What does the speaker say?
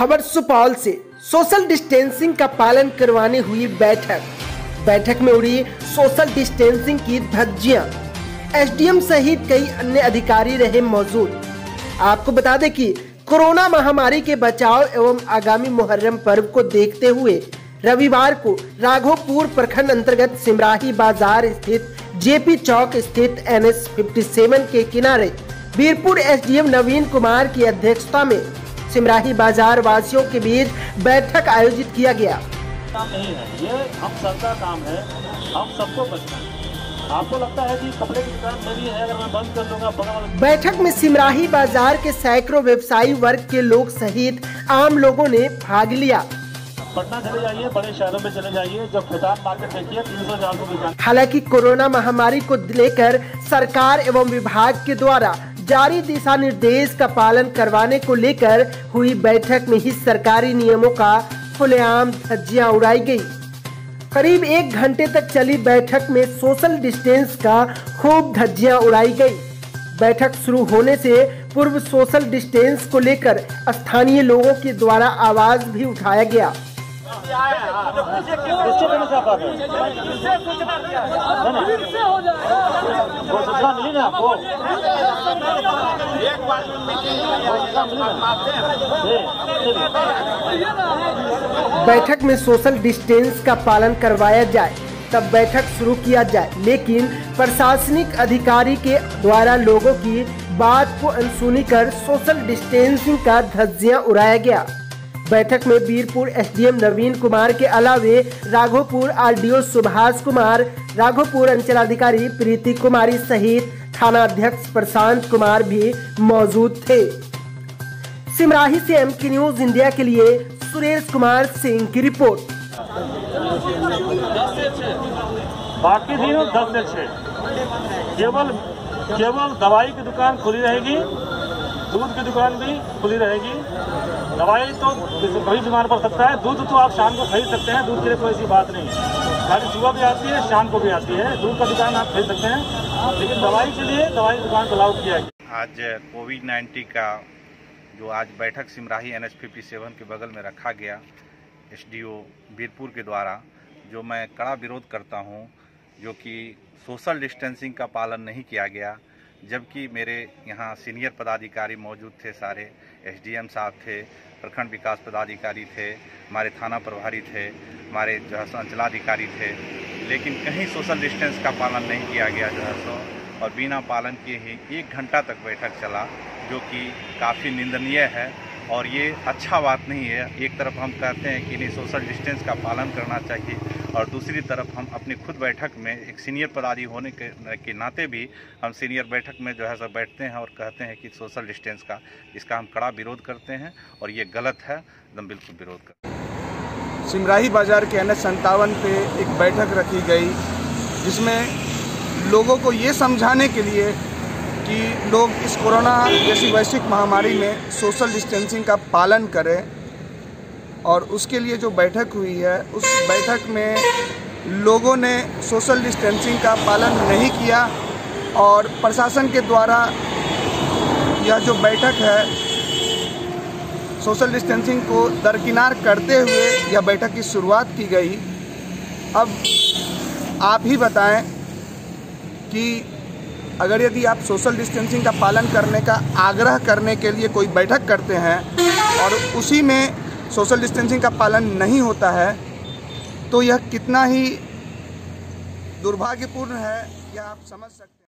खबर सुपौल से social distancing का पालन करवाने हुई बैठक में उड़ी सोशल डिस्टेंसिंग की धज्जियां। एसडीएम सहित कई अन्य अधिकारी रहे मौजूद। आपको बता दें कि कोरोना महामारी के बचाव एवं आगामी मुहर्रम पर्व को देखते हुए रविवार को राघोपुर प्रखंड अंतर्गत सिमराही बाजार स्थित जेपी चौक स्थित NH 57 के किनारे बीरपुर एसडीएम नवीन कुमार की अध्यक्षता में सिमराही बाजार वासियों के बीच बैठक आयोजित किया गया। काम नहीं है, ये हम सबका काम है, हम सबको बचना है। आपको लगता है कि कपड़े की दुकान मेरी है, अगर मैं बंद कर दूंगा। बैठक में सिमराही बाजार के सैकड़ों व्यवसायी वर्ग के लोग सहित आम लोगों ने भाग लिया। पटना चले जाइए, बड़े शहरों में चले जाइए, जो खेतान मार्केट देखिए 300 रुपए। हालांकि कोरोना महामारी को लेकर सरकार एवं विभाग के द्वारा जारी दिशा निर्देश का पालन करवाने को लेकर हुई बैठक में ही सरकारी नियमों का खुलेआम धज्जियां उड़ाई गई। करीब 1 घंटे तक चली बैठक में सोशल डिस्टेंस का खूब धज्जियां उड़ाई गई। बैठक शुरू होने से पूर्व सोशल डिस्टेंस को लेकर स्थानीय लोगों के द्वारा आवाज भी उठाया गया। बैठक में सोशल डिस्टेंस का पालन करवाया जाए तब बैठक शुरू किया जाए, लेकिन प्रशासनिक अधिकारी के द्वारा लोगों की बात को अनसुनी कर सोशल डिस्टेंसिंग का धज्जियां उड़ाया गया। बैठक में बीरपुर एसडीएम नवीन कुमार के अलावे राघोपुर आरडीओ सुभाष कुमार, राघोपुर अंचलाधिकारी प्रीति कुमारी सहित थाना अध्यक्ष प्रशांत कुमार भी मौजूद थे। सिमराही से एमके न्यूज इंडिया के लिए सुरेश कुमार सिंह की रिपोर्ट। बाकी दिनों 10 से 6 केवल दवाई की दुकान खुली रहेगी, दूध की दुकान भी खुली रहेगी। दवाई तो कभी बीमार पड़ सकता है, दूध तो आप शाम को खरीद सकते हैं, दूध के लिए कोई ऐसी बात नहीं। गाड़ी सुबह भी आती है, शाम को भी आती है, दूध का दुकान आप खरीद सकते हैं, लेकिन दवाई के लिए दवाई दुकान को लागू किया गया। आज कोविड-19 का जो आज बैठक सिमराही NH 57 के बगल में रखा गया एसडीओ बीरपुर के द्वारा, जो मैं कड़ा विरोध करता हूं, जो कि सोशल डिस्टेंसिंग का पालन नहीं किया गया। जबकि मेरे यहाँ सीनियर पदाधिकारी मौजूद थे, सारे एसडीएम साहब थे, प्रखंड विकास पदाधिकारी थे, हमारे थाना प्रभारी थे, हमारे जो है अंचलाधिकारी थे, लेकिन कहीं सोशल डिस्टेंस का पालन नहीं किया गया जो है सो। और बिना पालन किए ही 1 घंटा तक बैठक चला, जो कि काफ़ी निंदनीय है और ये अच्छा बात नहीं है। एक तरफ हम कहते हैं कि नहीं, सोशल डिस्टेंस का पालन करना चाहिए, और दूसरी तरफ हम अपनी खुद बैठक में एक सीनियर पदाधिकारी होने के नाते भी हम सीनियर बैठक में जो है सब बैठते हैं और कहते हैं कि सोशल डिस्टेंस का, इसका हम कड़ा विरोध करते हैं और ये गलत है, एकदम बिल्कुल विरोध करते हैं। सिमराही बाजार के NH 57 पे एक बैठक रखी गई, जिसमें लोगों को ये समझाने के लिए कि लोग इस कोरोना जैसी वैश्विक महामारी में सोशल डिस्टेंसिंग का पालन करें, और उसके लिए जो बैठक हुई है उस बैठक में लोगों ने सोशल डिस्टेंसिंग का पालन नहीं किया, और प्रशासन के द्वारा यह जो बैठक है सोशल डिस्टेंसिंग को दरकिनार करते हुए यह बैठक की शुरुआत की गई। अब आप ही बताएं कि अगर यदि आप सोशल डिस्टेंसिंग का पालन करने का आग्रह करने के लिए कोई बैठक करते हैं और उसी में सोशल डिस्टेंसिंग का पालन नहीं होता है, तो यह कितना ही दुर्भाग्यपूर्ण है, यह आप समझ सकते हैं।